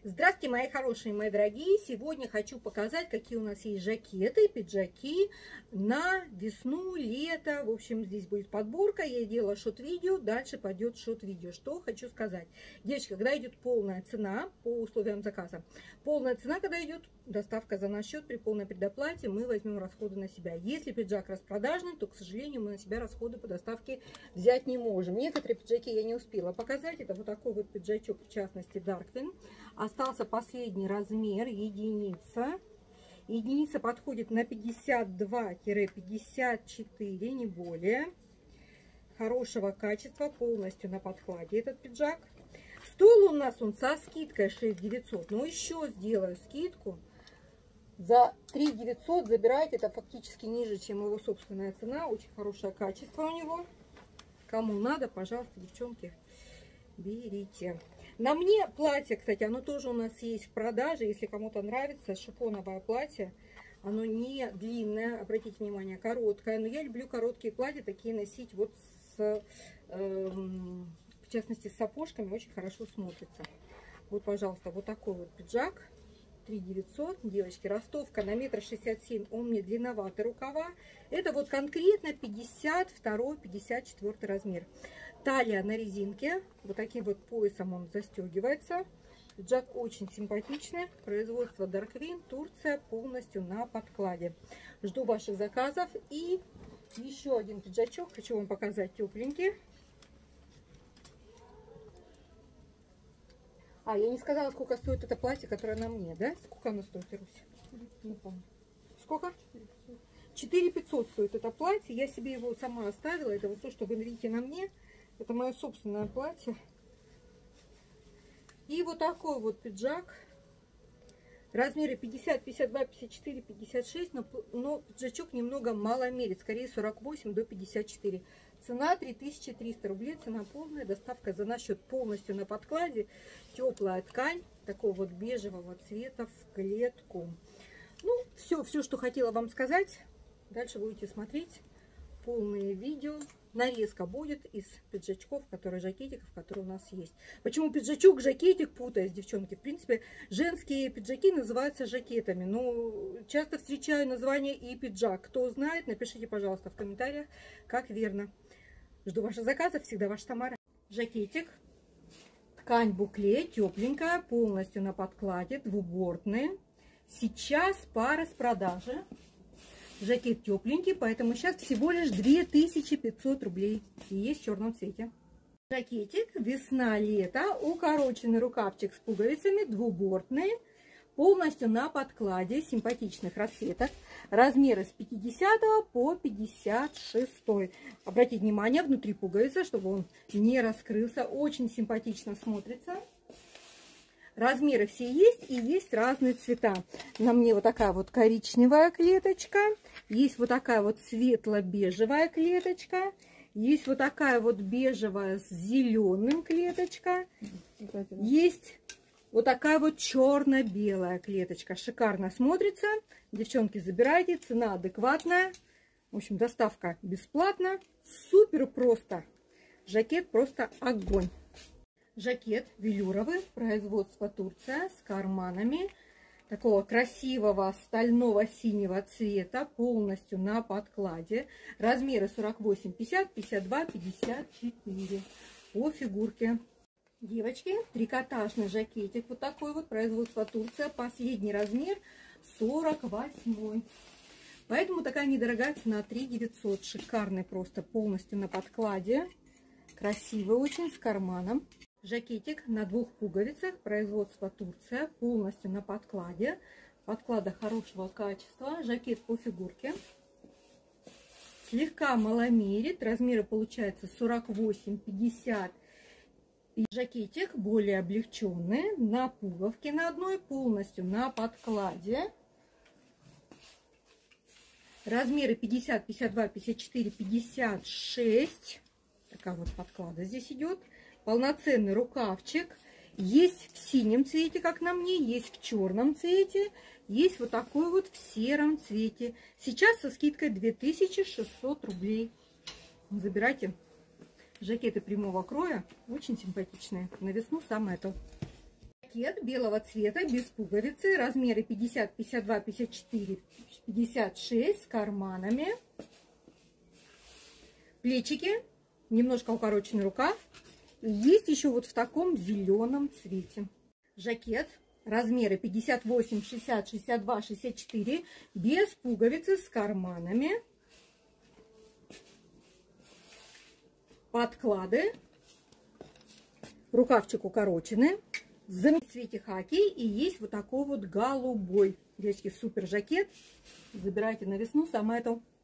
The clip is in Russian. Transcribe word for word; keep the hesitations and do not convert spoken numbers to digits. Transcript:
Здравствуйте, мои хорошие, мои дорогие! Сегодня хочу показать, какие у нас есть жакеты, пиджаки на весну, лето. В общем, здесь будет подборка. Я делала шот-видео, дальше пойдет шот-видео. Что хочу сказать. Девочки, когда идет полная цена по условиям заказа, полная цена, когда идет доставка за наш счет при полной предоплате, мы возьмем расходы на себя. Если пиджак распродажный, то, к сожалению, мы на себя расходы по доставке взять не можем. Некоторые пиджаки я не успела показать. Это вот такой вот пиджачок, в частности, Darkwing. Остался последний размер, единица. Единица подходит на пятьдесят два — пятьдесят четыре, не более. Хорошего качества, полностью на подкладе этот пиджак. Стоил у нас он со скидкой шесть девятьсот. Но еще сделаю скидку. За три девятьсот забирайте. Это фактически ниже, чем его собственная цена. Очень хорошее качество у него. Кому надо, пожалуйста, девчонки, берите. На мне платье, кстати, оно тоже у нас есть в продаже. Если кому-то нравится, шифоновое платье. Оно не длинное, обратите внимание, короткое. Но я люблю короткие платья, такие носить вот с, э, в частности, с сапожками. Очень хорошо смотрится. Вот, пожалуйста, вот такой вот пиджак. три девятьсот. Девочки, ростовка на метр шестьдесят семь. Он мне длинноватый рукава. Это вот конкретно пятьдесят два — пятьдесят четыре размер. Талия на резинке. Вот таким вот поясом он застегивается. Пиджак очень симпатичный. Производство Darkwing, Турция, полностью на подкладе. Жду ваших заказов. И еще один пиджачок. Хочу вам показать, тепленький. А, я не сказала, сколько стоит это платье, которое на мне, да? Сколько оно стоит, Руся? Не помню. Сколько? четыре пятьсот стоит это платье. Я себе его сама оставила. Это вот то, что вы видите на мне. Это мое собственное платье. И вот такой вот пиджак. Размеры пятьдесят, пятьдесят два, пятьдесят четыре, пятьдесят шесть. Но, но пиджачок немного маломерит. Скорее сорок восемь до пятидесяти четырёх. Цена три тысячи триста рублей. Цена полная. Доставка за наш счет полностью на подкладе. Теплая ткань. Такого вот бежевого цвета в клетку. Ну, все, все, что хотела вам сказать. Дальше будете смотреть полные видео. Нарезка будет из пиджачков, которые жакетиков, которые у нас есть. Почему пиджачок, жакетик путаюсь, девчонки? В принципе, женские пиджаки называются жакетами. Но часто встречаю название и пиджак. Кто знает, напишите, пожалуйста, в комментариях, как верно. Жду ваших заказов. Всегда ваша Тамара. Жакетик. Ткань букле, тепленькая, полностью на подкладе, двубортный. Сейчас по распродаже. Жакет тепленький, поэтому сейчас всего лишь две тысячи пятьсот рублей. И есть в черном цвете. Жакетик весна-лето, укороченный рукавчик с пуговицами, двубортный, полностью на подкладе, симпатичных расцветок. Размеры с пятидесятого по пятьдесят шесть. Обратите внимание, внутри пуговица, чтобы он не раскрылся. Очень симпатично смотрится. Размеры все есть и есть разные цвета. На мне вот такая вот коричневая клеточка. Есть вот такая вот светло-бежевая клеточка. Есть вот такая вот бежевая с зеленым клеточка. Есть вот такая вот черно-белая клеточка. Шикарно смотрится. Девчонки, забирайте. Цена адекватная. В общем, доставка бесплатна. Супер просто. Жакет просто огонь. Жакет велюровый, производство Турция, с карманами, такого красивого стального синего цвета, полностью на подкладе. Размеры сорок восемь, пятьдесят, пятьдесят два, пятьдесят четыре по фигурке. Девочки, трикотажный жакетик, вот такой вот, производство Турция, последний размер сорок восемь. Поэтому такая недорогая цена, три девятьсот. Шикарный просто, полностью на подкладе, красивый очень, с карманом. Жакетик на двух пуговицах, производство Турция, полностью на подкладе. Подклада хорошего качества. Жакет по фигурке. Слегка маломерит. Размеры получается сорок восемь, пятьдесят. И жакетик более облегченный. На пуговке на одной, полностью на подкладе. Размеры пятьдесят, пятьдесят два, пятьдесят четыре, пятьдесят шесть. Такая вот подклада здесь идет. Полноценный рукавчик. Есть в синем цвете, как на мне, есть в черном цвете, есть вот такой вот в сером цвете. Сейчас со скидкой две тысячи шестьсот рублей. Забирайте. Жакеты прямого кроя, очень симпатичные. На весну самое то. Жакет белого цвета, без пуговицы, размеры пятьдесят, пятьдесят два, пятьдесят четыре, пятьдесят шесть, с карманами. Плечики, немножко укороченный рукав. И есть еще вот в таком зеленом цвете. Жакет, размеры пятьдесят восемь, шестьдесят, шестьдесят два, шестьдесят четыре, без пуговицы, с карманами. Подклады. Рукавчик укороченный. В цвете хаки. И есть вот такой вот голубой. Девочки, супер жакет. Забирайте на весну. Сама это